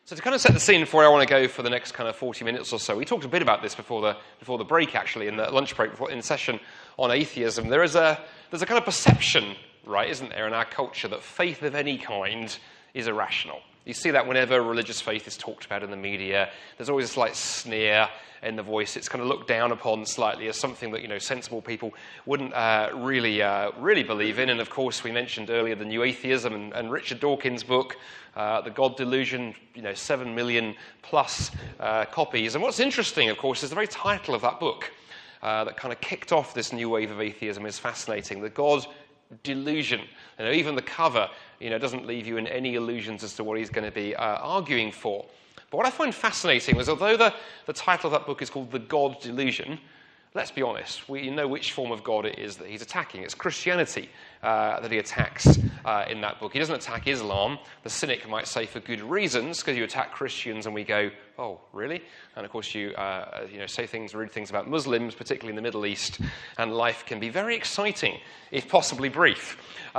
So to kind of set the scene for where I want to go for the next kind of 40 minutes or so, we talked a bit about this before the break, actually, in the lunch break, in the session on atheism. There's a kind of perception, right, isn't there, in our culture that faith of any kind is irrational. You see that whenever religious faith is talked about in the media. There's always a slight sneer in the voice. It's kind of looked down upon slightly as something that, sensible people wouldn't really believe in. And of course, we mentioned earlier the New Atheism and Richard Dawkins' book, The God Delusion, 7 million plus copies. And what's interesting, of course, is the very title of that book that kind of kicked off this new wave of atheism is fascinating. The God Delusion. Even the cover, doesn't leave you in any illusions as to what he's going to be arguing for. But what I find fascinating was, although the title of that book is called The God Delusion, let's be honest, we know which form of God it is that he's attacking. It's Christianity that he attacks in that book. He doesn't attack Islam. The cynic might say for good reasons, because you attack Christians and we go, oh, really? And of course you say rude things about Muslims, particularly in the Middle East, and life can be very exciting, if possibly brief.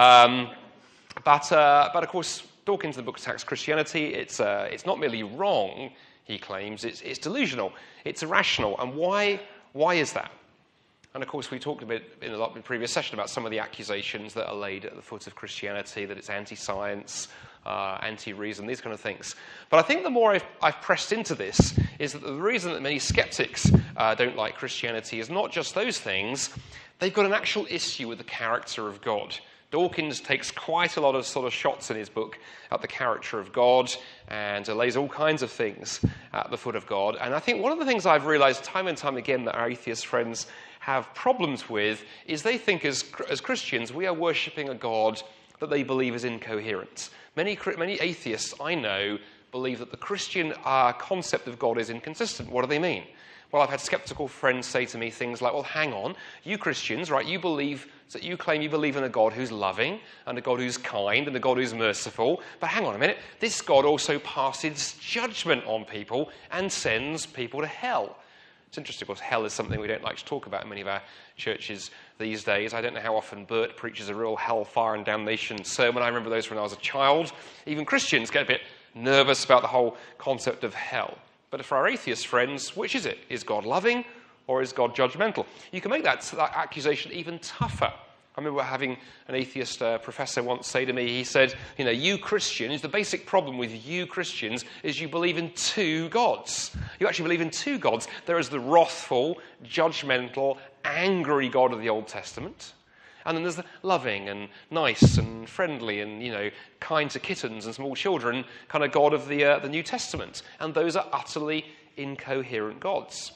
But of course, Dawkins in the book attacks Christianity. It's not merely wrong, he claims. It's delusional. It's irrational. And why is that? And of course, we talked a bit in the previous session about some of the accusations that are laid at the foot of Christianity, that it's anti-science, anti-reason, these kind of things. But I think the more I've pressed into this is that the reason that many skeptics don't like Christianity is not just those things. They've got an actual issue with the character of God. Dawkins takes quite a lot of sort of shots in his book at the character of God and lays all kinds of things at the foot of God. And I think one of the things I've realized time and time again that our atheist friends have problems with is they think as Christians we are worshipping a God that they believe is incoherent. Many atheists I know believe that the Christian concept of God is inconsistent. What do they mean? Well, I've had skeptical friends say to me things like, well, hang on, you Christians, right, you claim you believe in a God who's loving, and a God who's kind, and a God who's merciful, but hang on a minute, this God also passes judgment on people and sends people to hell. It's interesting, of course, hell is something we don't like to talk about in many of our churches these days. I don't know how often Bert preaches a real hellfire and damnation sermon. I remember those when I was a child. Even Christians get a bit nervous about the whole concept of hell. But for our atheist friends, which is it? Is God loving or is God judgmental? You can make that accusation even tougher. I remember having an atheist professor once say to me, he said, you Christians, the basic problem with you Christians is you believe in two gods. You actually believe in two gods. There is the wrathful, judgmental, angry God of the Old Testament. And then there's the loving and nice and friendly and, kind to kittens and small children kind of God of the New Testament. And those are utterly incoherent gods.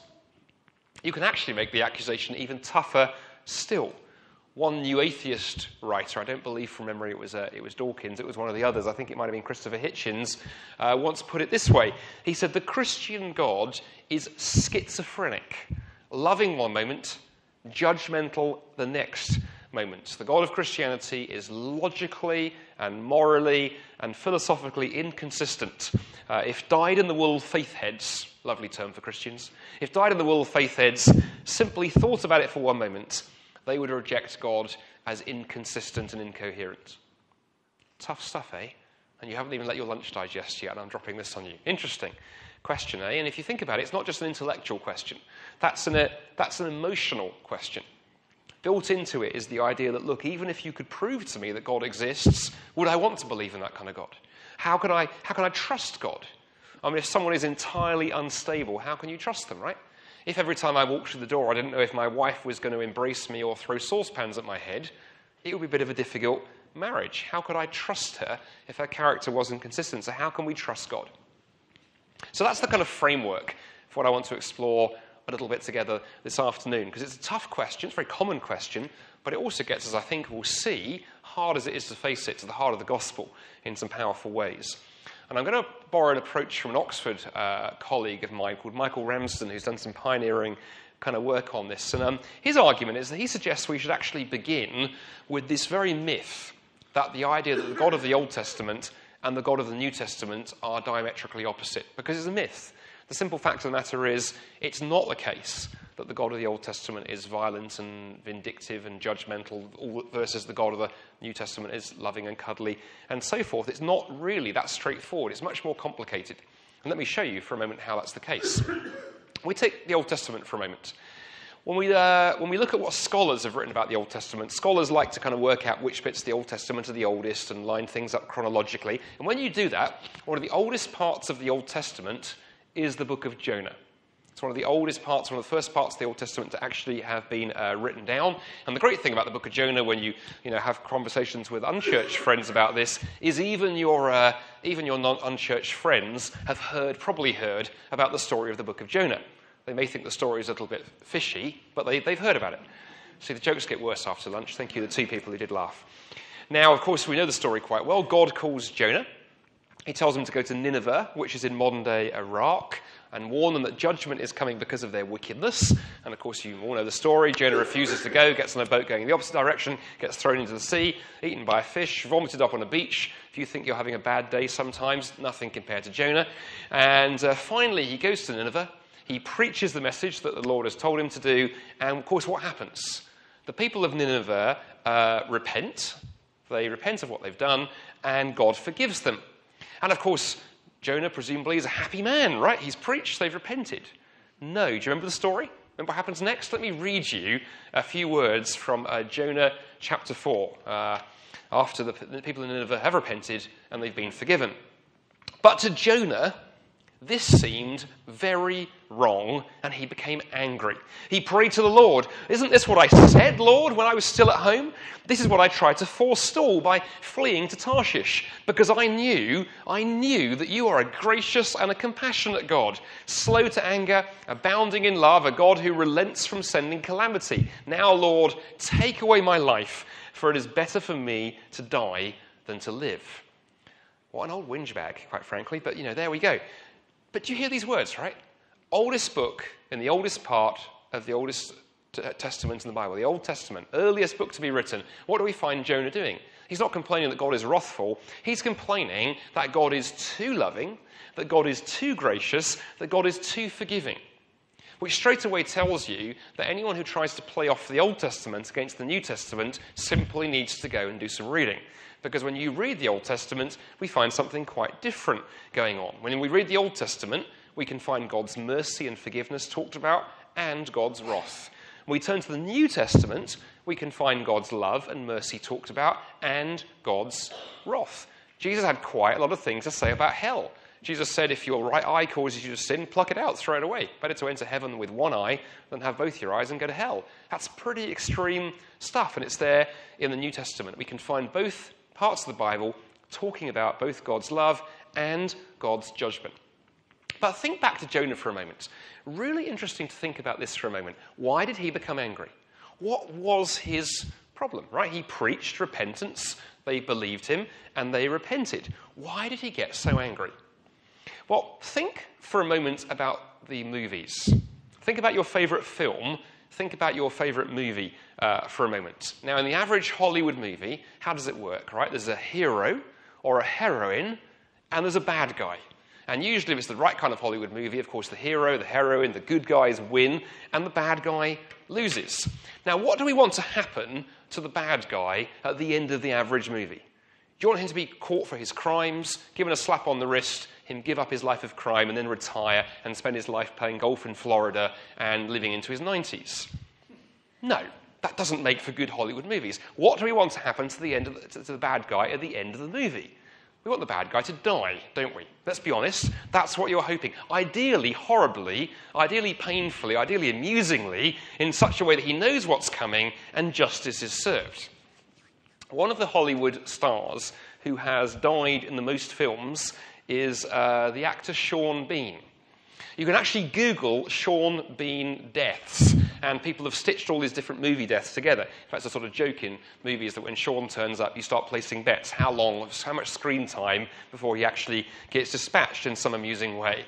You can actually make the accusation even tougher still. One New Atheist writer, I don't believe from memory it was Dawkins, it was one of the others, I think it might have been Christopher Hitchens, once put it this way. He said, the Christian God is schizophrenic, loving one moment, judgmental the next moment. The God of Christianity is logically and morally and philosophically inconsistent. If dyed-in-the-wool faith heads, lovely term for Christians, if dyed-in-the-wool faith heads simply thought about it for one moment, they would reject God as inconsistent and incoherent. Tough stuff, eh? And you haven't even let your lunch digest yet, and I'm dropping this on you. Interesting question, eh? And if you think about it, it's not just an intellectual question. That's an emotional question. Built into it is the idea that, look, even if you could prove to me that God exists, would I want to believe in that kind of God? How can I trust God? I mean, if someone is entirely unstable, how can you trust them, right? If every time I walked through the door I didn't know if my wife was going to embrace me or throw saucepans at my head, it would be a bit of a difficult marriage. How could I trust her if her character wasn't consistent? So how can we trust God? So that's the kind of framework for what I want to explore a little bit together this afternoon, because it's a tough question, it's a very common question, but it also gets, as I think we'll see, hard as it is to face it, to the heart of the gospel in some powerful ways. And I'm going to borrow an approach from an Oxford colleague of mine called Michael Ramsden, who's done some pioneering kind of work on this. And his argument is that he suggests we should actually begin with this very myth that the idea that the God of the Old Testament and the God of the New Testament are diametrically opposite, because it's a myth. The simple fact of the matter is, it's not the case that the God of the Old Testament is violent and vindictive and judgmental, versus the God of the New Testament is loving and cuddly, and so forth. It's not really that straightforward. It's much more complicated. And let me show you for a moment how that's the case. We take the Old Testament for a moment. When we look at what scholars have written about the Old Testament, scholars like to kind of work out which bits of the Old Testament are the oldest and line things up chronologically. And when you do that, one of the oldest parts of the Old Testament is the book of Jonah. It's one of the oldest parts, one of the first parts of the Old Testament to actually have been written down. And the great thing about the book of Jonah, when you have conversations with unchurched friends about this, is even your non-unchurched friends have probably heard about the story of the book of Jonah. They may think the story is a little bit fishy, but they've heard about it. See, the jokes get worse after lunch. Thank you, the two people who did laugh. Now, of course, we know the story quite well. God calls Jonah. He tells him to go to Nineveh, which is in modern-day Iraq, and warn them that judgment is coming because of their wickedness. And, of course, you all know the story. Jonah refuses to go, gets on a boat going in the opposite direction, gets thrown into the sea, eaten by a fish, vomited up on a beach. If you think you're having a bad day sometimes, nothing compared to Jonah. And finally, he goes to Nineveh. He preaches the message that the Lord has told him to do. And, of course, what happens? The people of Nineveh repent. They repent of what they've done, and God forgives them. And, of course, Jonah presumably is a happy man, right? He's preached, they've repented. No. Do you remember the story? Remember what happens next? Let me read you a few words from Jonah chapter 4, after the people in Nineveh have repented and they've been forgiven. But to Jonah, this seemed very wrong, and he became angry. He prayed to the Lord, "Isn't this what I said, Lord, when I was still at home? This is what I tried to forestall by fleeing to Tarshish, because I knew that you are a gracious and a compassionate God, slow to anger, abounding in love, a God who relents from sending calamity. Now, Lord, take away my life, for it is better for me to die than to live." What an old whinge bag, quite frankly, but, there we go. But you hear these words, right? Oldest book in the oldest part of the oldest testament in the Bible, the Old Testament, earliest book to be written. What do we find Jonah doing? He's not complaining that God is wrathful. He's complaining that God is too loving, that God is too gracious, that God is too forgiving. Which straight away tells you that anyone who tries to play off the Old Testament against the New Testament simply needs to go and do some reading. Because when you read the Old Testament, we find something quite different going on. When we read the Old Testament, we can find God's mercy and forgiveness talked about, and God's wrath. When we turn to the New Testament, we can find God's love and mercy talked about, and God's wrath. Jesus had quite a lot of things to say about hell. Jesus said, if your right eye causes you to sin, pluck it out, throw it away. Better to enter heaven with one eye than have both your eyes and go to hell. That's pretty extreme stuff, and it's there in the New Testament. We can find both parts of the Bible talking about both God's love and God's judgment. But think back to Jonah for a moment. Really interesting to think about this for a moment. Why did he become angry? What was his problem, right? He preached repentance, they believed him, and they repented. Why did he get so angry? Well, think for a moment about the movies. Think about your favourite film. Think about your favourite movie for a moment. Now, in the average Hollywood movie, how does it work, right? There's a hero or a heroine, and there's a bad guy. And usually, if it's the right kind of Hollywood movie, of course, the hero, the heroine, the good guys win, and the bad guy loses. Now, what do we want to happen to the bad guy at the end of the average movie? Do you want him to be caught for his crimes, given a slap on the wrist, him give up his life of crime, and then retire and spend his life playing golf in Florida and living into his 90s? No, that doesn't make for good Hollywood movies. What do we want to happen to the bad guy at the end of the movie? We want the bad guy to die, don't we? Let's be honest. That's what you're hoping. Ideally, horribly, ideally painfully, ideally amusingly, in such a way that he knows what's coming and justice is served. One of the Hollywood stars who has died in the most films is the actor Sean Bean. You can actually Google Sean Bean deaths, and people have stitched all these different movie deaths together. In fact, it's a sort of joke in movies that when Sean turns up, you start placing bets. How much screen time before he actually gets dispatched in some amusing way.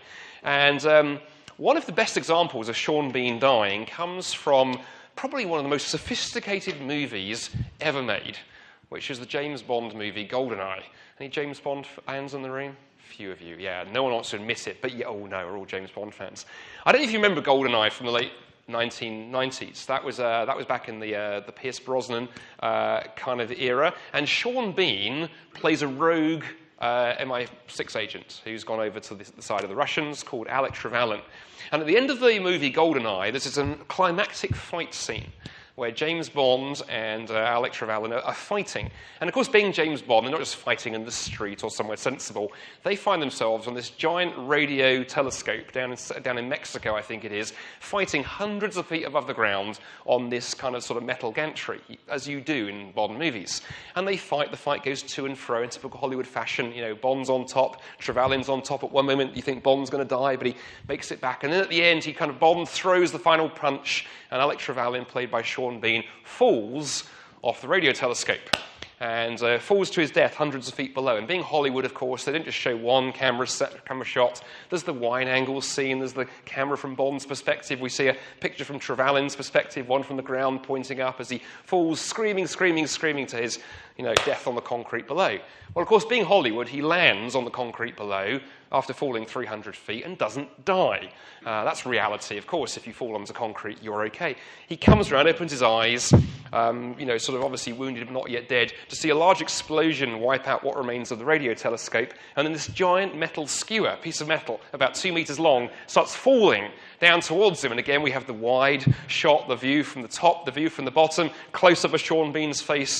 And one of the best examples of Sean Bean dying comes from probably one of the most sophisticated movies ever made, which is the James Bond movie GoldenEye. Any James Bond fans in the room? Few of you, yeah. No one wants to admit it, but yeah, oh no, we're all James Bond fans. I don't know if you remember GoldenEye from the late 1990s. That was back in the Pierce Brosnan kind of era. And Sean Bean plays a rogue MI6 agent who's gone over to the side of the Russians, called Alec Trevelyan. And at the end of the movie GoldenEye, there's a climactic fight scene where James Bond and Alec Trevelyan are fighting. And of course, being James Bond, they're not just fighting in the street or somewhere sensible. They find themselves on this giant radio telescope down in Mexico, I think it is, fighting hundreds of feet above the ground on this kind of sort of metal gantry, as you do in Bond movies. And they fight. The fight goes to and fro in typical Hollywood fashion. You know, Bond's on top, Trevelyan's on top. At one moment, you think Bond's going to die, but he makes it back. And then at the end, Bond throws the final punch, and Alec Trevelyan, played by Sean Bean, falls off the radio telescope and falls to his death hundreds of feet below. And being Hollywood, of course, they don't just show one camera shot. There's the wide angle scene. There's the camera from Bond's perspective. We see a picture from Trevelyan's perspective, one from the ground pointing up as he falls, screaming to his death on the concrete below. Well, of course, being Hollywood, he lands on the concrete below after falling 300 feet and doesn't die. That's reality. Of course, if you fall onto concrete, you're okay. He comes around, opens his eyes, sort of obviously wounded but not yet dead, to see a large explosion wipe out what remains of the radio telescope, and then this giant metal skewer, piece of metal about 2 meters long, starts falling down towards him. And again, we have the wide shot, the view from the top, the view from the bottom, close-up of Sean Bean's face,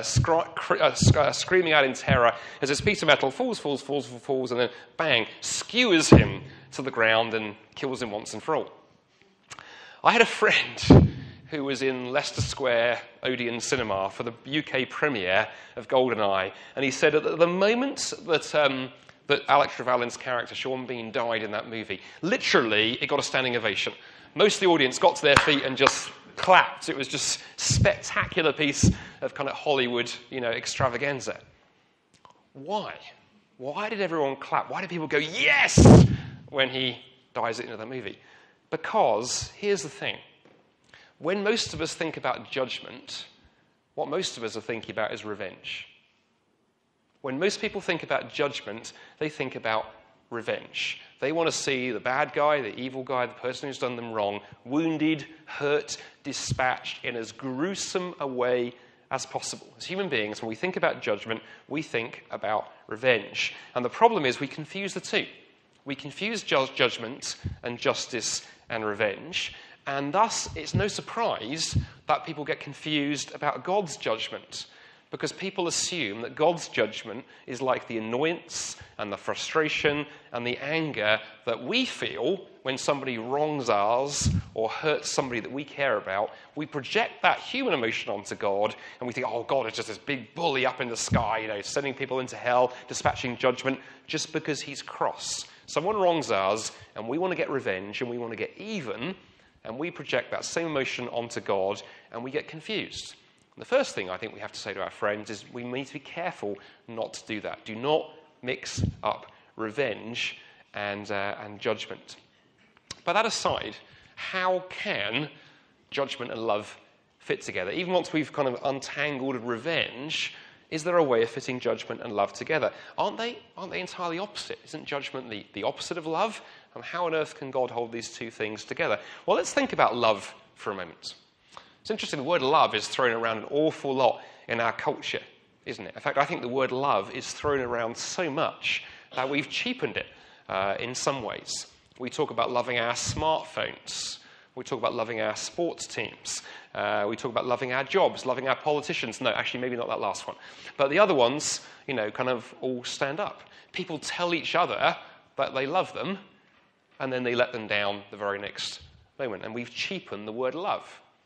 screaming out in terror as this piece of metal falls, and then bang, skewers him to the ground and kills him once and for all. I had a friend who was in Leicester Square Odeon Cinema for the UK premiere of GoldenEye, and he said at the moment that Alec Trevelyan's character, Sean Bean, died in that movie, literally, it got a standing ovation. Most of the audience got to their feet and just clapped. It was just a spectacular piece of kind of Hollywood, extravaganza. Why? Why did everyone clap? Why did people go, yes, when he dies at the end of that movie? Because, here's the thing. When most of us think about judgment, what most of us are thinking about is revenge. When most people think about judgment, they think about revenge. They want to see the bad guy, the evil guy, the person who's done them wrong, wounded, hurt, dispatched in as gruesome a way as possible. As human beings, when we think about judgment, we think about revenge. And the problem is we confuse the two. We confuse judgment and justice and revenge. And thus, it's no surprise that people get confused about God's judgment, because people assume that God's judgment is like the annoyance and the frustration and the anger that we feel when somebody wrongs us or hurts somebody that we care about. We project that human emotion onto God, and we think, oh, God is just this big bully up in the sky, sending people into hell, dispatching judgment, just because he's cross. Someone wrongs us, and we want to get revenge, and we want to get even, and we project that same emotion onto God, and we get confused. The first thing I think we have to say to our friends is we need to be careful not to do that. Do not mix up revenge and judgment. But that aside, how can judgment and love fit together? Even once we've kind of untangled revenge, is there a way of fitting judgment and love together? Aren't they entirely opposite? Isn't judgment the opposite of love? And how on earth can God hold these two things together? Well, let's think about love for a moment. It's interesting, the word love is thrown around an awful lot in our culture, isn't it? In fact, I think the word love is thrown around so much that we've cheapened it in some ways. We talk about loving our smartphones. We talk about loving our sports teams. We talk about loving our jobs, loving our politicians. No, actually, maybe not that last one. But the other ones, kind of all stand up. People tell each other that they love them, and then they let them down the very next moment. And we've cheapened the word love.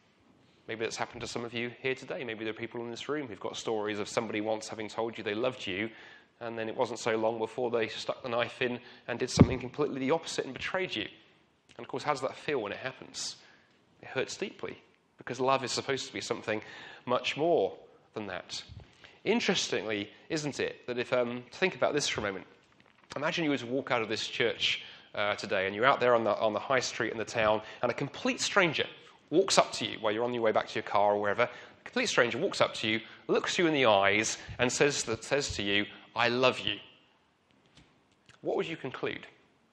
Maybe that's happened to some of you here today. Maybe there are people in this room who've got stories of somebody once having told you they loved you, and then it wasn't so long before they stuck the knife in and did something completely the opposite and betrayed you. And of course, how does that feel when it happens? It hurts deeply, because love is supposed to be something much more than that. Interestingly, isn't it, that if, think about this for a moment. Imagine you were to walk out of this church today, and you're out there on the high street in the town, and a complete stranger walks up to you while you're on your way back to your car or wherever. A complete stranger walks up to you, looks you in the eyes, and says to you, I love you. What would you conclude?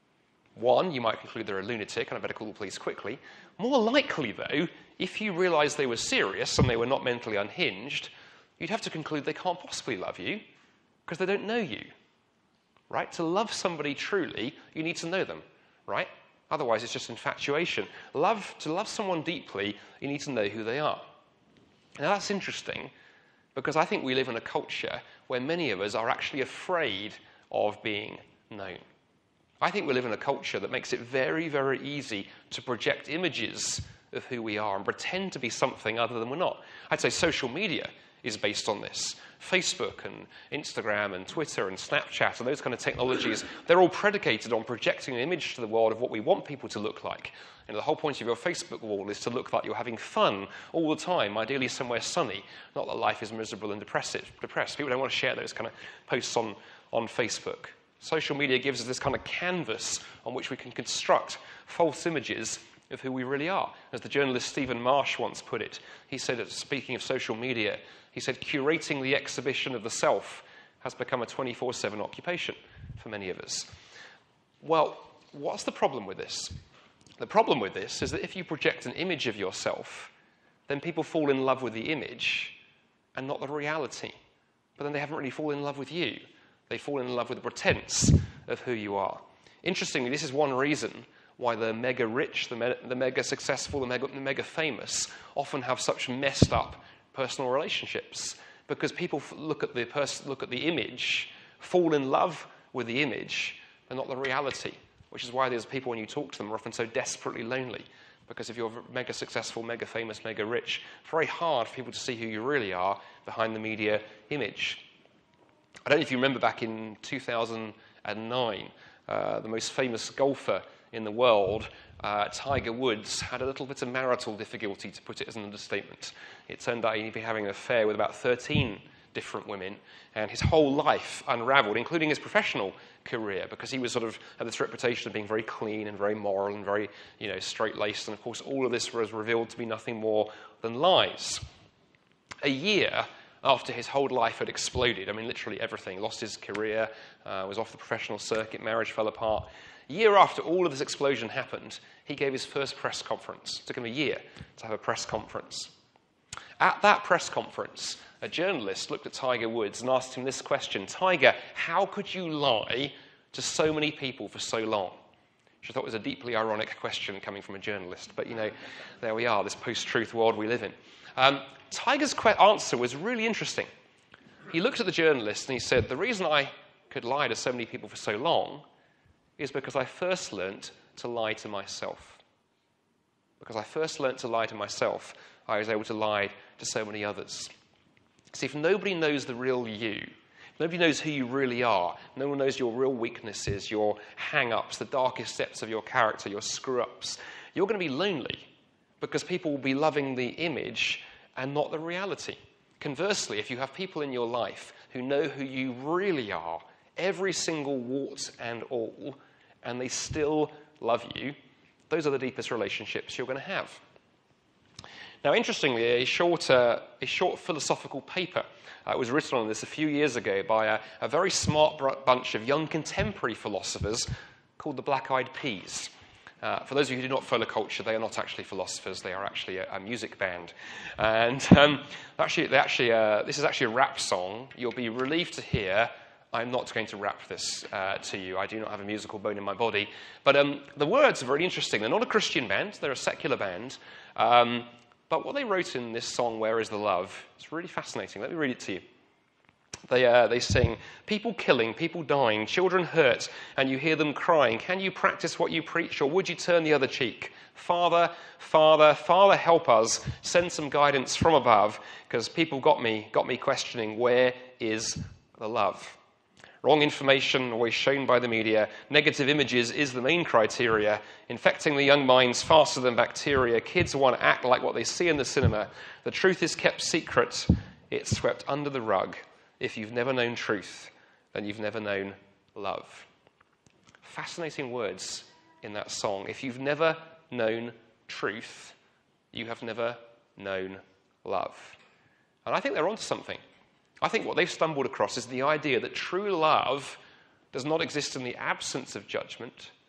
One, you might conclude they're a lunatic and I better call the police quickly. More likely, though, if you realised they were serious and they were not mentally unhinged, you'd have to conclude they can't possibly love you because they don't know you, right? To love somebody truly, you need to know them, right? Otherwise, it's just infatuation. To love someone deeply, you need to know who they are. Now, that's interesting because I think we live in a culture where many of us are actually afraid of being known. I think we live in a culture that makes it very, very easy to project images of who we are and pretend to be something other than we're not. I'd say social media is based on this. Facebook and Instagram and Twitter and Snapchat and those kind of technologies, they're all predicated on projecting an image to the world of what we want people to look like. And the whole point of your Facebook wall is to look like you're having fun all the time, ideally somewhere sunny, not that life is miserable and depressed. People don't want to share those kind of posts on Facebook. Social media gives us this kind of canvas on which we can construct false images of who we really are. As the journalist Stephen Marsh once put it, he said, speaking of social media, he said, curating the exhibition of the self has become a 24/7 occupation for many of us. Well, what's the problem with this? The problem with this is that if you project an image of yourself, then people fall in love with the image and not the reality. But then they haven't really fallen in love with you. They fall in love with the pretense of who you are. Interestingly, this is one reason why the mega rich, the mega successful, the mega famous often have such messed up personal relationships, because people look at the image, fall in love with the image, and not the reality. Which is why there's people, when you talk to them, are often so desperately lonely. Because if you're mega successful, mega famous, mega rich, it's very hard for people to see who you really are behind the media image. I don't know if you remember back in 2009, the most famous golfer in the world, Tiger Woods, had a little bit of marital difficulty, to put it as an understatement. It turned out he'd been having an affair with about 13 different women, and his whole life unraveled, including his professional career, because he was sort of had this reputation of being very clean and very moral and very, straight-laced, and of course all of this was revealed to be nothing more than lies. A year after his whole life had exploded, literally everything, lost his career, was off the professional circuit, marriage fell apart. A year after all of this explosion happened, he gave his first press conference. It took him a year to have a press conference. At that press conference, a journalist looked at Tiger Woods and asked him this question: Tiger, how could you lie to so many people for so long? Which I thought was a deeply ironic question coming from a journalist. But, there we are, this post-truth world we live in. Tiger's answer was really interesting. He looked at the journalist and he said, the reason I could lie to so many people for so long is because I first learnt to lie to myself. Because I first learnt to lie to myself, I was able to lie to so many others. See, if nobody knows the real you, if nobody knows who you really are, no one knows your real weaknesses, your hang-ups, the darkest depths of your character, your screw-ups, you're going to be lonely because people will be loving the image and not the reality. Conversely, if you have people in your life who know who you really are, every single wart and all, and they still love you, those are the deepest relationships you're going to have. Now, interestingly, a short philosophical paper was written on this a few years ago by a very smart bunch of young contemporary philosophers called the Black Eyed Peas. For those of you who do not follow culture, they are not actually philosophers. They are actually a music band. And this is actually a rap song. You'll be relieved to hear I'm not going to rap this to you. I do not have a musical bone in my body. But the words are very interesting. They're not a Christian band. They're a secular band. But what they wrote in this song, Where is the Love, it's really fascinating. Let me read it to you. They sing, people killing, people dying, children hurt, and you hear them crying. Can you practice what you preach, or would you turn the other cheek? Father, Father, Father, help us. Send some guidance from above, because people got me questioning, where is the love? Wrong information, always shown by the media. Negative images is the main criteria. Infecting the young minds faster than bacteria. Kids want to act like what they see in the cinema. The truth is kept secret. It's swept under the rug. If you've never known truth, then you've never known love. Fascinating words in that song. If you've never known truth, you have never known love. And I think they're onto something. I think what they've stumbled across is the idea that true love does not exist in the absence of judgment.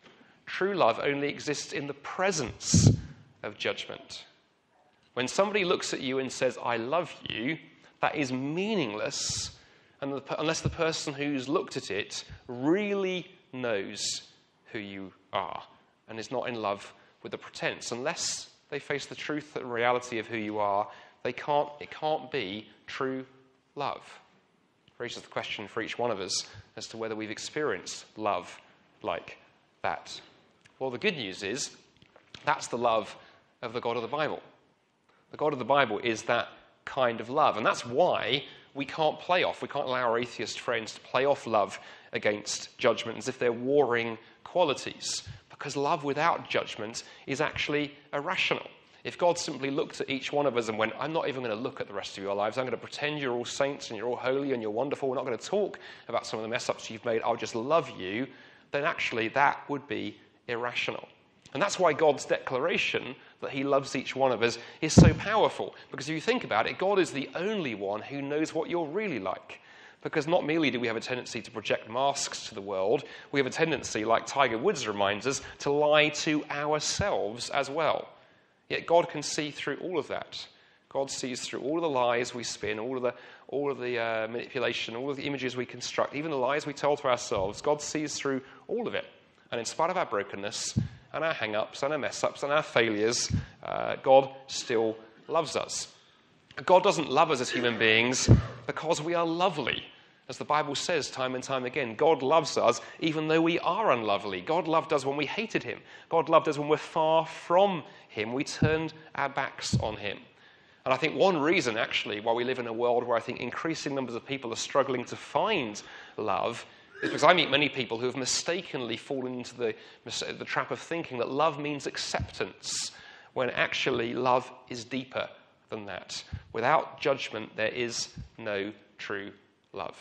True love only exists in the presence of judgment. When somebody looks at you and says, I love you, that is meaningless unless the person who's looked at it really knows who you are and is not in love with the pretense. Unless they face the truth and reality of who you are, it can't be true love. It raises the question for each one of us as to whether we've experienced love like that. Well, the good news is that's the love of the God of the Bible. The God of the Bible is that kind of love. And that's why we can't allow our atheist friends to play off love against judgment as if they're warring qualities. Because love without judgment is actually irrational. If God simply looked at each one of us and went, I'm not even going to look at the rest of your lives, I'm going to pretend you're all saints and you're all holy and you're wonderful, we're not going to talk about some of the mess-ups you've made, I'll just love you, then actually that would be irrational. And that's why God's declaration that he loves each one of us is so powerful. Because if you think about it, God is the only one who knows what you're really like. Because not merely do we have a tendency to project masks to the world, we have a tendency, like Tiger Woods reminds us, to lie to ourselves as well. Yet God can see through all of that. God sees through all of the lies we spin, all of the manipulation, all of the images we construct, even the lies we tell to ourselves. God sees through all of it. And in spite of our brokenness and our hang-ups and our mess-ups and our failures, God still loves us. God doesn't love us as human beings because we are lovely. As the Bible says time and time again, God loves us even though we are unlovely. God loved us when we hated him. God loved us when we're far from him. We turned our backs on him. And I think one reason, actually, why we live in a world where I think increasing numbers of people are struggling to find love is because I meet many people who have mistakenly fallen into the trap of thinking that love means acceptance, when actually love is deeper than that. Without judgment, there is no true love.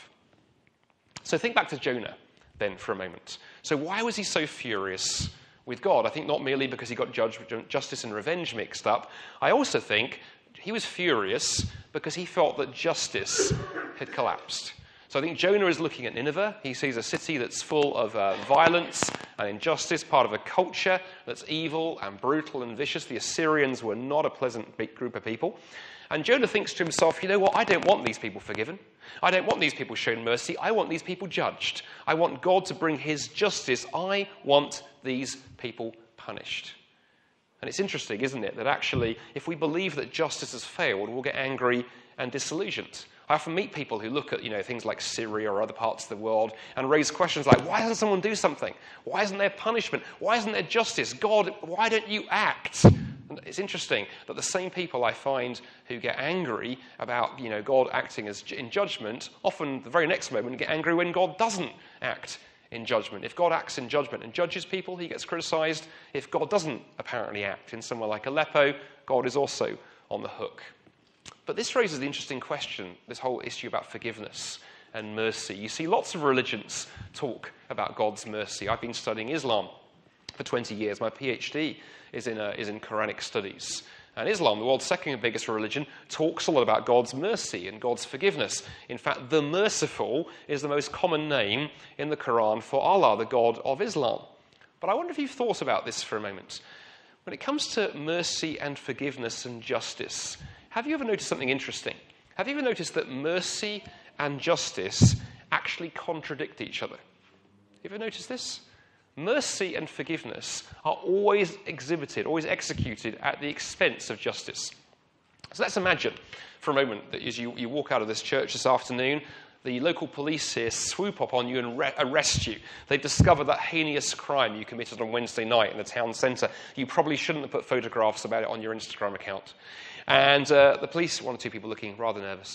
So think back to Jonah, then, for a moment. So why was he so furious with God? I think not merely because he got justice and revenge mixed up. I also think he was furious because he felt that justice had collapsed. So I think Jonah is looking at Nineveh. He sees a city that's full of violence and injustice, part of a culture that's evil and brutal and vicious. The Assyrians were not a pleasant big group of people. And Jonah thinks to himself, you know what, I don't want these people forgiven. I don't want these people shown mercy. I want these people judged. I want God to bring his justice. I want these people punished. And it's interesting, isn't it, that actually, if we believe that justice has failed, we'll get angry and disillusioned. I often meet people who look at, things like Syria or other parts of the world and raise questions like, why doesn't someone do something? Why isn't there punishment? Why isn't there justice? God, why don't you act? And it's interesting that the same people I find who get angry about, God acting in judgment, often the very next moment get angry when God doesn't act in judgment. If God acts in judgment and judges people, he gets criticized. If God doesn't apparently act in somewhere like Aleppo, God is also on the hook. But this raises the interesting question, this whole issue about forgiveness and mercy. You see, lots of religions talk about God's mercy. I've been studying Islam for 20 years. My PhD is in Quranic studies. And Islam, the world's second biggest religion, talks a lot about God's mercy and God's forgiveness. In fact, the merciful is the most common name in the Quran for Allah, the God of Islam. But I wonder if you've thought about this for a moment. When it comes to mercy and forgiveness and justice, have you ever noticed something interesting? Have you ever noticed that mercy and justice actually contradict each other? Have you ever noticed this? Mercy and forgiveness are always exhibited, always executed at the expense of justice. So let's imagine for a moment that as you walk out of this church this afternoon, the local police here swoop up on you and arrest you. They discover that heinous crime you committed on Wednesday night in the town centre. You probably shouldn't have put photographs about it on your Instagram account. And the police, one or two people looking rather nervous,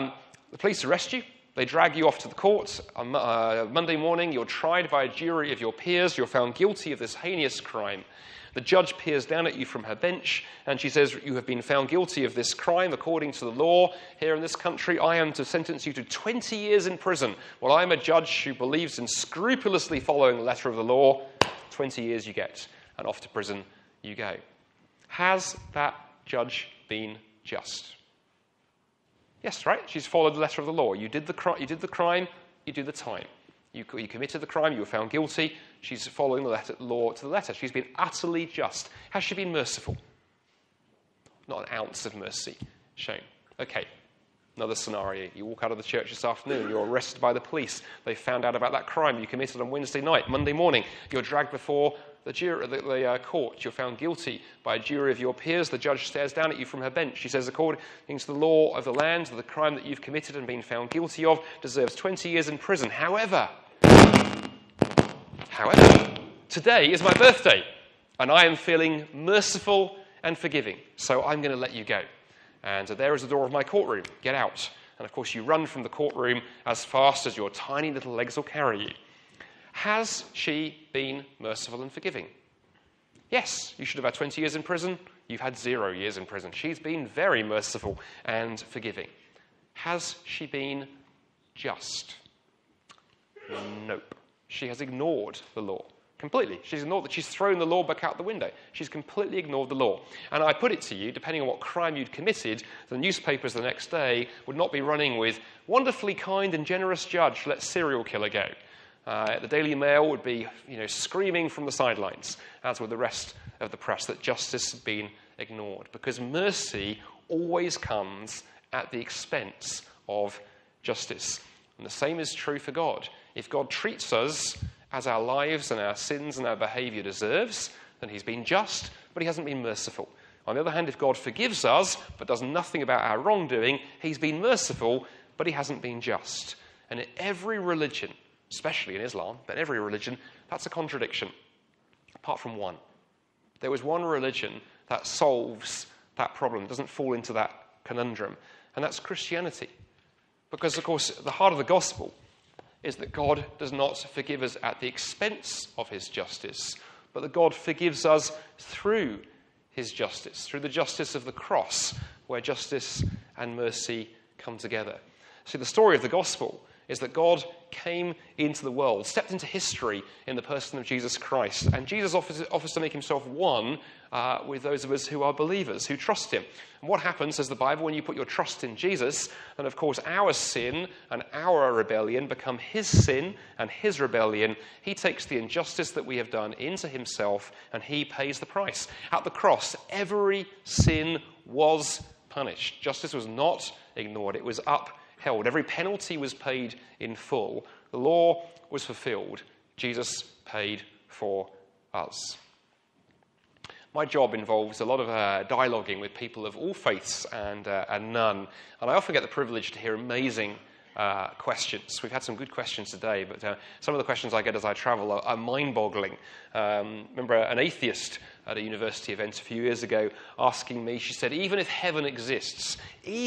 the police arrest you. They drag you off to the court. On Monday morning, you're tried by a jury of your peers. You're found guilty of this heinous crime. The judge peers down at you from her bench, and she says, you have been found guilty of this crime according to the law here in this country. I am to sentence you to 20 years in prison. Well, I'm a judge who believes in scrupulously following the letter of the law. 20 years you get, and off to prison you go. Has that judge been just? Yes, right? She's followed the letter of the law. You did the crime, you do the time. You committed the crime, you were found guilty. She's following the law to the letter. She's been utterly just. Has she been merciful? Not an ounce of mercy shown. Okay, another scenario. You walk out of the church this afternoon, you're arrested by the police. They found out about that crime you committed on Wednesday night. Monday morning, you're dragged before the court. You're found guilty by a jury of your peers. The judge stares down at you from her bench. She says, according to the law of the land, the crime that you've committed and been found guilty of deserves 20 years in prison. However, today is my birthday, and I am feeling merciful and forgiving, so I'm going to let you go. And there is the door of my courtroom. Get out. And of course, you run from the courtroom as fast as your tiny little legs will carry you. Has she been merciful and forgiving? Yes, you should have had 20 years in prison. You've had 0 years in prison. She's been very merciful and forgiving. Has she been just? Nope. She has ignored the law completely. She's ignored that. She's thrown the law back out the window. She's completely ignored the law. And I put it to you, depending on what crime you'd committed, the newspapers the next day would not be running with, wonderfully kind and generous judge, let serial killer go. The Daily Mail would be, screaming from the sidelines, as would the rest of the press, that justice had been ignored. Because mercy always comes at the expense of justice. And the same is true for God. If God treats us as our lives and our sins and our behaviour deserves, then he's been just, but he hasn't been merciful. On the other hand, if God forgives us, but does nothing about our wrongdoing, he's been merciful, but he hasn't been just. And in every religion, especially in Islam, but every religion, that's a contradiction, apart from one. There was one religion that solves that problem, doesn't fall into that conundrum, and that's Christianity. Because, of course, the heart of the gospel is that God does not forgive us at the expense of his justice, but that God forgives us through his justice, through the justice of the cross, where justice and mercy come together. See, the story of the gospel is that God came into the world, stepped into history in the person of Jesus Christ, and Jesus offers to make himself one with those of us who are believers, who trust him. And what happens, says the Bible, when you put your trust in Jesus, then of course our sin and our rebellion become his sin and his rebellion. He takes the injustice that we have done into himself, and he pays the price. At the cross, every sin was punished. Justice was not ignored, it was upheld. Every penalty was paid in full. The law was fulfilled. Jesus paid for us. My job involves a lot of dialoguing with people of all faiths and none. And I often get the privilege to hear amazing questions. We've had some good questions today, but some of the questions I get as I travel are mind-boggling. Remember an atheist at a university event a few years ago asking me, she said, even if heaven exists,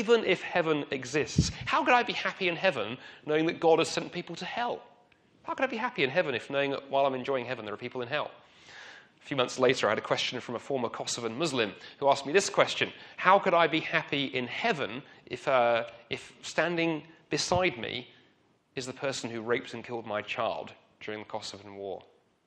how could I be happy in heaven knowing that God has sent people to hell? How could I be happy in heaven if knowing that while I'm enjoying heaven there are people in hell? A few months later, I had a question from a former Kosovan Muslim who asked me this question: how could I be happy in heaven if standing beside me is the person who raped and killed my child during the Kosovan War?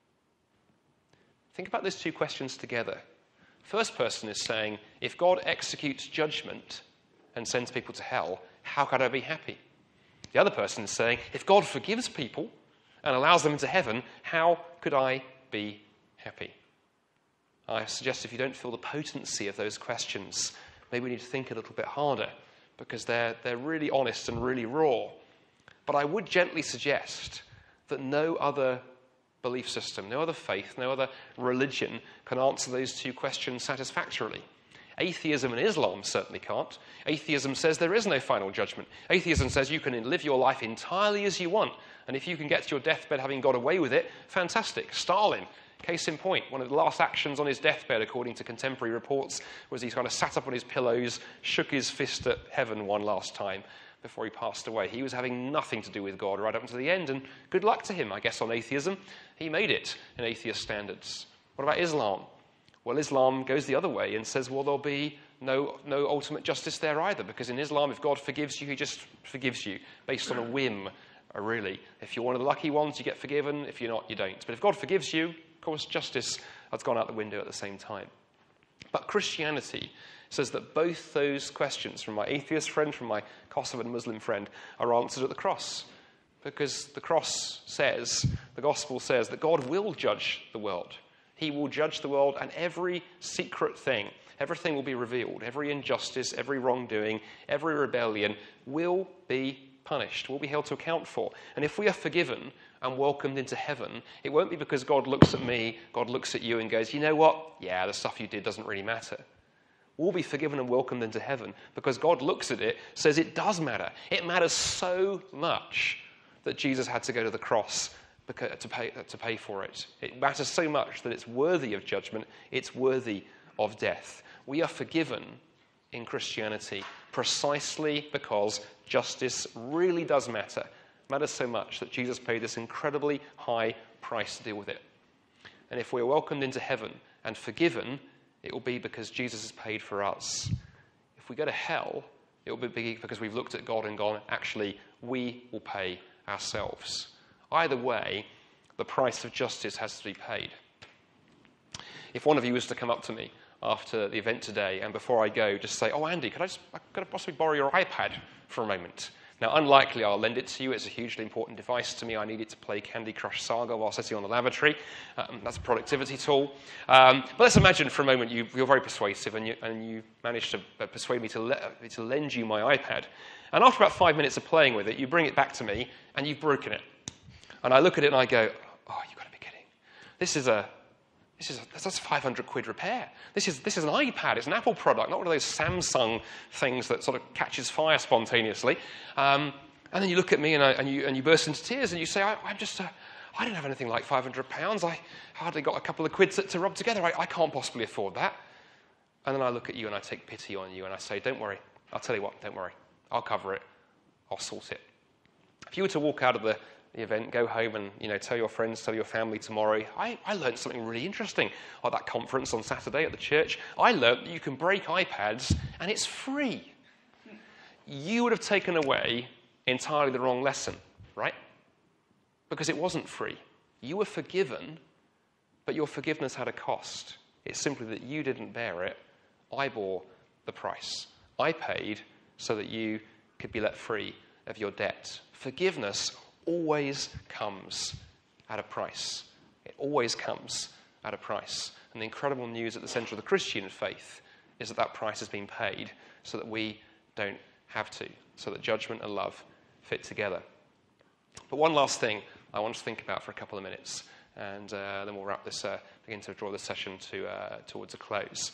Think about those two questions together. First person is saying, if God executes judgment and sends people to hell, how could I be happy? The other person is saying, if God forgives people and allows them into heaven, how could I be happy? I suggest if you don't feel the potency of those questions, maybe we need to think a little bit harder, because they're really honest and really raw. But I would gently suggest that no other belief system, no other faith, no other religion can answer those two questions satisfactorily. Atheism and Islam certainly can't. Atheism says there is no final judgment. Atheism says you can live your life entirely as you want, and if you can get to your deathbed having got away with it, fantastic. Stalin, case in point, one of the last actions on his deathbed, according to contemporary reports, was he kind of sat up on his pillows, shook his fist at heaven one last time before he passed away. He was having nothing to do with God right up until the end, and good luck to him, I guess, on atheism. He made it in atheist standards. What about Islam? Well, Islam goes the other way and says, well, there'll be no ultimate justice there either, because in Islam, if God forgives you, he just forgives you, based on a whim, really. If you're one of the lucky ones, you get forgiven. If you're not, you don't. But if God forgives you, of course, justice has gone out the window at the same time. But Christianity says that both those questions, from my atheist friend, from my Kosovan Muslim friend, are answered at the cross. Because the cross says, the gospel says, that God will judge the world. He will judge the world, and every secret thing, everything will be revealed. Every injustice, every wrongdoing, every rebellion will be punished, will be held to account for. And if we are forgiven and welcomed into heaven, it won't be because God looks at me, God looks at you and goes, you know what? Yeah, the stuff you did doesn't really matter. We'll be forgiven and welcomed into heaven because God looks at it, says it does matter. It matters so much that Jesus had to go to the cross to pay for it. It matters so much that it's worthy of judgment, it's worthy of death. We are forgiven in Christianity precisely because justice really does matter. It matters so much that Jesus paid this incredibly high price to deal with it. And if we're welcomed into heaven and forgiven, it will be because Jesus has paid for us. If we go to hell, it will be because we've looked at God and gone, actually, we will pay ourselves. Either way, the price of justice has to be paid. If one of you was to come up to me after the event today, and before I go, just say, oh, Andy, could I possibly borrow your iPad for a moment? Now, unlikely I'll lend it to you. It's a hugely important device to me. I need it to play Candy Crush Saga while sitting on the lavatory. That's a productivity tool. But let's imagine for a moment you're very persuasive and you manage to persuade me to lend you my iPad. And after about 5 minutes of playing with it, you bring it back to me and you've broken it. And I look at it and I go, oh, you've got to be kidding. That's 500 quid repair. This is an iPad. It's an Apple product, not one of those Samsung things that sort of catches fire spontaneously. And then you look at me and you burst into tears and you say, I don't have anything like £500. I hardly got a couple of quid to rub together. I can't possibly afford that. And then I look at you and I take pity on you and I say, don't worry. I'll tell you what, don't worry. I'll cover it. I'll sort it. If you were to walk out of the event, go home and tell your friends, tell your family tomorrow, I learned something really interesting at that conference on Saturday at the church. I learned that you can break iPads and it's free. You would have taken away entirely the wrong lesson, right? Because it wasn't free. You were forgiven, but your forgiveness had a cost. It's simply that you didn't bear it. I bore the price. I paid so that you could be let free of your debt. Forgiveness always comes at a price. It always comes at a price. And the incredible news at the centre of the Christian faith is that price has been paid so that we don't have to, so that judgment and love fit together. But one last thing I want to think about for a couple of minutes, and then we'll wrap this, begin to draw the session towards a close.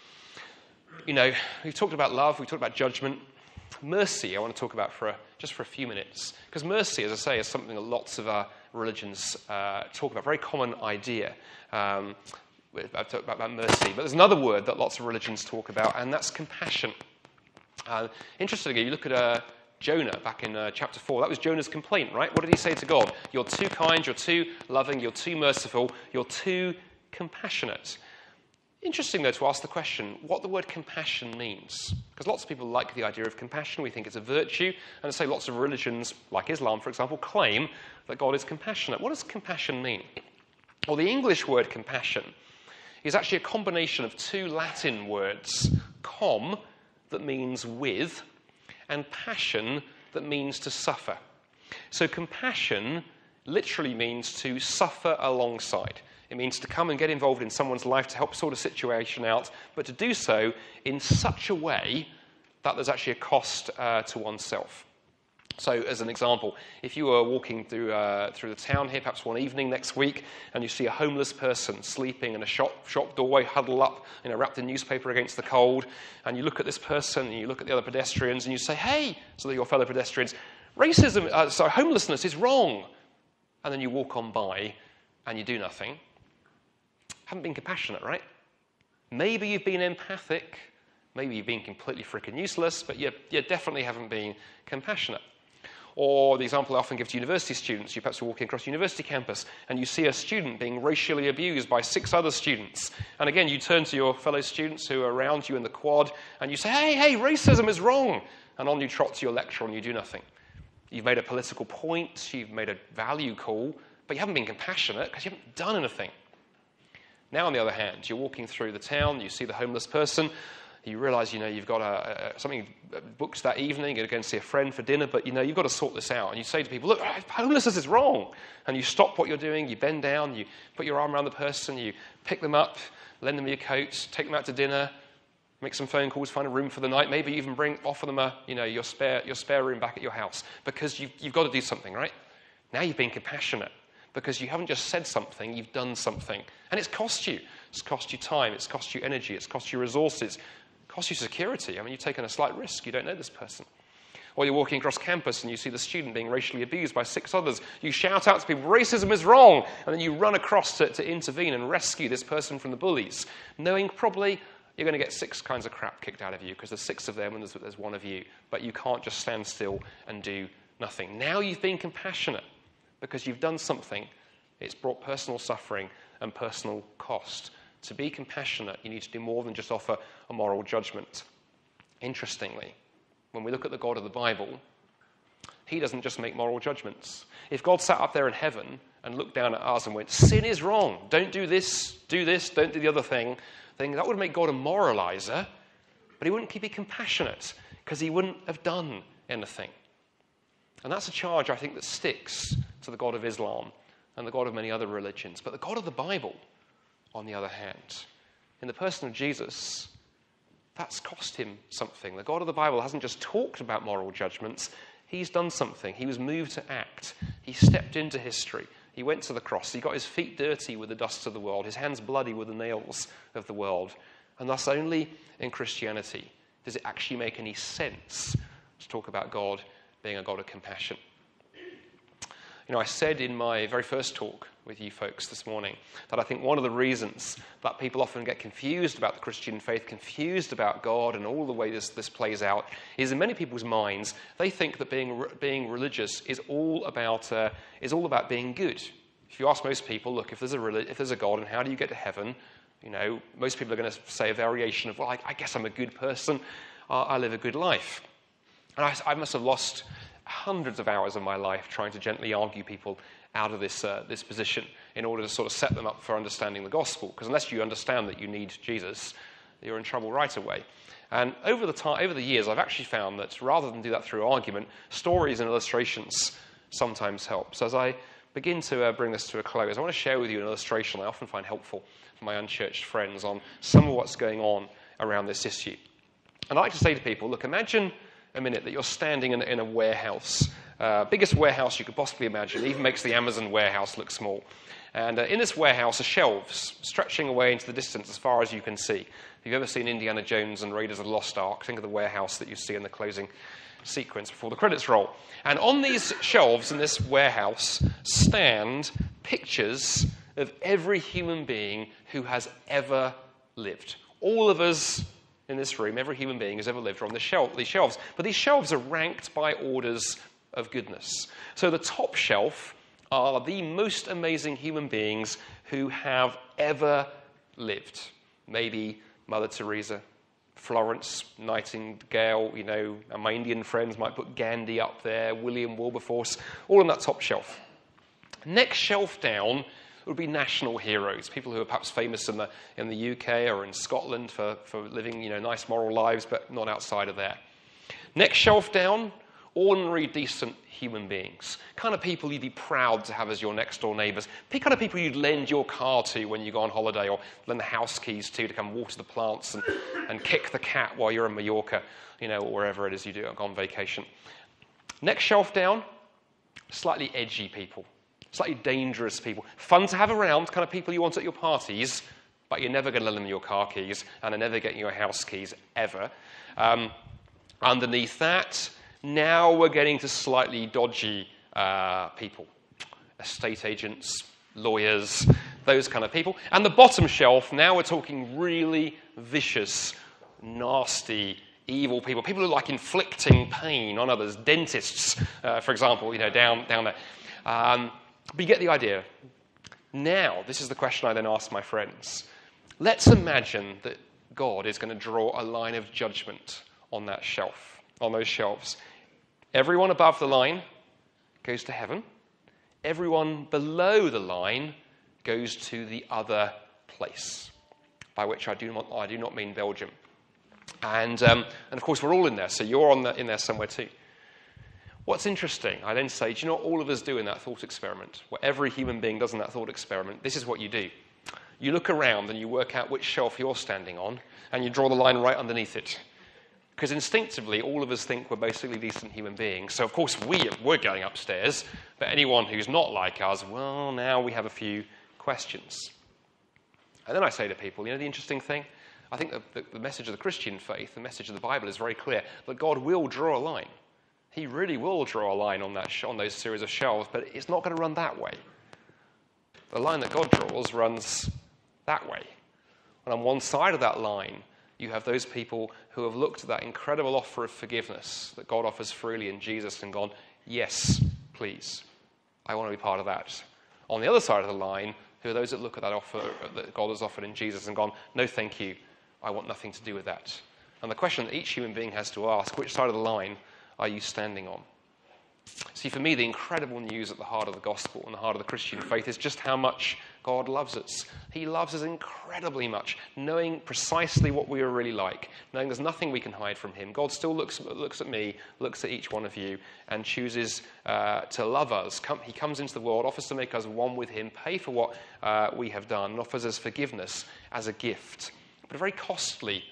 We've talked about love, we've talked about judgment. Mercy, I want to talk about just for a few minutes. Because mercy, as I say, is something that lots of our religions talk about. Very common idea about mercy. But there's another word that lots of religions talk about, and that's compassion. Interestingly, you look at Jonah back in chapter 4. That was Jonah's complaint, right? What did he say to God? You're too kind, you're too loving, you're too merciful, you're too compassionate. Interesting, though, to ask the question what the word compassion means. Because lots of people like the idea of compassion. We think it's a virtue. And I say lots of religions, like Islam, for example, claim that God is compassionate. What does compassion mean? Well, the English word compassion is actually a combination of two Latin words, com, that means with, and passion, that means to suffer. So compassion literally means to suffer alongside. It means to come and get involved in someone's life to help sort a situation out, but to do so in such a way that there's actually a cost to oneself. So, as an example, if you were walking through the town here, perhaps one evening next week, and you see a homeless person sleeping in a shop doorway, huddled up, wrapped in newspaper against the cold, and you look at this person, and you look at the other pedestrians, and you say, hey, so that your fellow pedestrians, homelessness is wrong. And then you walk on by, and you do nothing. Haven't been compassionate, right? Maybe you've been empathic, maybe you've been completely freaking useless, but you definitely haven't been compassionate. Or the example I often give to university students, you perhaps are walking across a university campus and you see a student being racially abused by 6 other students. And again, you turn to your fellow students who are around you in the quad and you say, hey, racism is wrong. And on you trot to your lecture and you do nothing. You've made a political point, you've made a value call, but you haven't been compassionate because you haven't done anything. Now, on the other hand, you're walking through the town, you see the homeless person, You realise, you've got something booked that evening, you're going to see a friend for dinner, but, you've got to sort this out. And you say to people, look, homelessness is wrong. And you stop what you're doing, you bend down, you put your arm around the person, you pick them up, lend them your coat, take them out to dinner, make some phone calls, find a room for the night, maybe even offer them your spare room back at your house, because you've got to do something, right? Now you've been compassionate, because you haven't just said something, you've done something. And it's cost you. It's cost you time, it's cost you energy, it's cost you resources, cost you security. I mean, you've taken a slight risk. You don't know this person. Or you're walking across campus and you see the student being racially abused by 6 others. You shout out to people, racism is wrong, and then you run across to intervene and rescue this person from the bullies, knowing probably you're going to get 6 kinds of crap kicked out of you because there's 6 of them and there's 1 of you. But you can't just stand still and do nothing. Now you've been compassionate because you've done something. It's brought personal suffering and personal cost. To be compassionate, you need to do more than just offer a moral judgment. Interestingly, when we look at the God of the Bible, he doesn't just make moral judgments. If God sat up there in heaven and looked down at us and went, sin is wrong, don't do this, don't do the other thing, then that would make God a moralizer, but he wouldn't be compassionate because he wouldn't have done anything. And that's a charge, I think, that sticks to the God of Islam and the God of many other religions. But the God of the Bible, on the other hand, in the person of Jesus, that's cost him something. The God of the Bible hasn't just talked about moral judgments, he's done something. He was moved to act. He stepped into history. He went to the cross. He got his feet dirty with the dust of the world, his hands bloody with the nails of the world. And thus only in Christianity does it actually make any sense to talk about God being a God of compassion. I said in my very first talk with you folks this morning that I think one of the reasons that people often get confused about the Christian faith, confused about God and all the way this plays out, is in many people's minds, they think that being religious is all about being good. If you ask most people, look, if there's a God and how do you get to heaven, most people are going to say a variation of, well, I guess I'm a good person, I live a good life. And I must have lost hundreds of hours of my life trying to gently argue people out of this position in order to sort of set them up for understanding the gospel. Because unless you understand that you need Jesus, you're in trouble right away. And over the years, I've actually found that rather than do that through argument, stories and illustrations sometimes help. So as I begin to bring this to a close, I want to share with you an illustration I often find helpful for my unchurched friends on some of what's going on around this issue. And I like to say to people, look, imagine a minute that you're standing in a warehouse, biggest warehouse you could possibly imagine, even makes the Amazon warehouse look small. And in this warehouse are shelves stretching away into the distance as far as you can see. If you've ever seen Indiana Jones and Raiders of the Lost Ark, think of the warehouse that you see in the closing sequence before the credits roll. And on these shelves in this warehouse stand pictures of every human being who has ever lived. All of us in this room, every human being who's ever lived are on these shelves. But these shelves are ranked by orders of goodness. So the top shelf are the most amazing human beings who have ever lived. Maybe Mother Teresa, Florence Nightingale, and my Indian friends might put Gandhi up there, William Wilberforce, all on that top shelf. Next shelf down would be national heroes, people who are perhaps famous in the UK or in Scotland for living nice moral lives, but not outside of there. Next shelf down, ordinary, decent human beings, kind of people you'd be proud to have as your next door neighbours, kind of people you'd lend your car to when you go on holiday, or lend the house keys to come water the plants and kick the cat while you're in Mallorca, or wherever it is you do on vacation. Next shelf down, slightly edgy people. Slightly dangerous people. Fun to have around, kind of people you want at your parties, but you're never going to lend them your car keys, and they're never getting your house keys, ever. Underneath that, now we're getting to slightly dodgy people. Estate agents, lawyers, those kind of people. And the bottom shelf, now we're talking really vicious, nasty, evil people. People who like inflicting pain on others. Dentists, for example, down there. But you get the idea. Now, this is the question I then ask my friends. Let's imagine that God is going to draw a line of judgment on that shelf, on those shelves. Everyone above the line goes to heaven. Everyone below the line goes to the other place, by which I do not mean Belgium. And of course, we're all in there, so you're in there somewhere too. What's interesting, I then say, do you know what all of us do in that thought experiment? What every human being does in that thought experiment, this is what you do. You look around and you work out which shelf you're standing on, and you draw the line right underneath it. Because instinctively, all of us think we're basically decent human beings. So, of course, we're going upstairs, but anyone who's not like us, well, now we have a few questions. And then I say to people, the interesting thing? I think the message of the Christian faith, the message of the Bible is very clear, that God will draw a line. He really will draw a line on those series of shelves, but it's not going to run that way. The line that God draws runs that way. And on one side of that line, you have those people who have looked at that incredible offer of forgiveness that God offers freely in Jesus and gone, yes, please, I want to be part of that. On the other side of the line, who are those that look at that offer that God has offered in Jesus and gone, no, thank you, I want nothing to do with that. And the question that each human being has to ask, which side of the line are you standing on? See, for me, the incredible news at the heart of the gospel and the heart of the Christian faith is just how much God loves us. He loves us incredibly much, knowing precisely what we are really like, knowing there's nothing we can hide from him. God still looks at me, looks at each one of you, and chooses to love us. He comes into the world, offers to make us one with him, pay for what we have done, and offers us forgiveness as a gift. But a very costly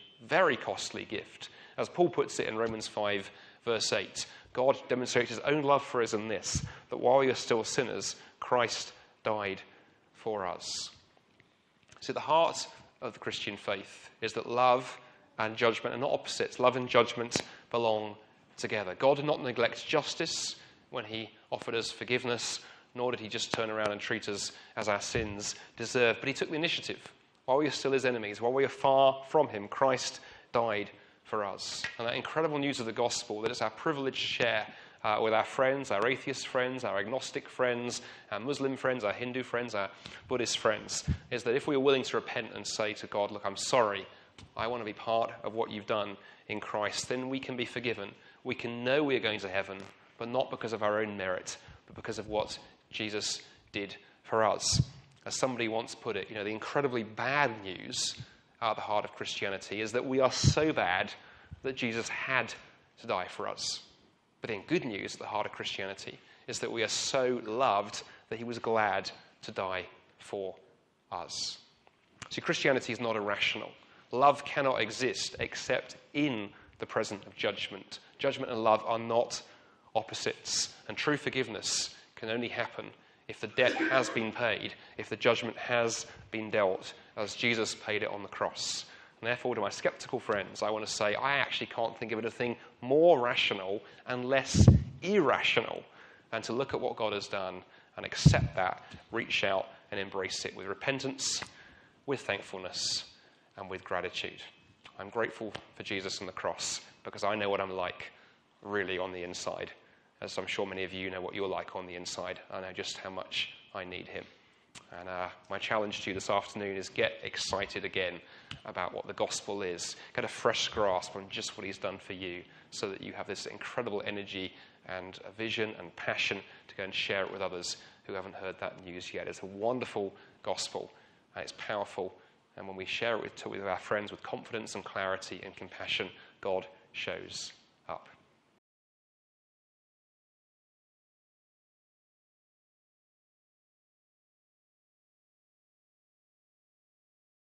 gift. As Paul puts it in Romans 5, verse 8, God demonstrates his own love for us in this, that while we are still sinners, Christ died for us. So the heart of the Christian faith is that love and judgment are not opposites. Love and judgment belong together. God did not neglect justice when he offered us forgiveness, nor did he just turn around and treat us as our sins deserve, but he took the initiative. While we are still his enemies, while we are far from him, Christ died for us. And that incredible news of the gospel, that it's our privilege to share with our friends, our atheist friends, our agnostic friends, our Muslim friends, our Hindu friends, our Buddhist friends, is that if we are willing to repent and say to God, look, I'm sorry, I want to be part of what you've done in Christ, then we can be forgiven. We can know we are going to heaven, but not because of our own merit, but because of what Jesus did for us. As somebody once put it, the incredibly bad news at the heart of Christianity is that we are so bad that Jesus had to die for us. But then good news at the heart of Christianity is that we are so loved that he was glad to die for us. See, Christianity is not irrational. Love cannot exist except in the presence of judgment. Judgment and love are not opposites. And true forgiveness can only happen if the debt has been paid, if the judgment has been dealt, as Jesus paid it on the cross. And therefore, to my skeptical friends, I want to say I actually can't think of anything more rational and less irrational than to look at what God has done and accept that, reach out and embrace it with repentance, with thankfulness, and with gratitude. I'm grateful for Jesus and the cross because I know what I'm like really on the inside. As I'm sure many of you know what you're like on the inside. I know just how much I need him. And my challenge to you this afternoon is get excited again about what the gospel is. Get a fresh grasp on just what he's done for you so that you have this incredible energy and a vision and passion to go and share it with others who haven't heard that news yet. It's a wonderful gospel and it's powerful. And when we share it with our friends with confidence and clarity and compassion, God shows up.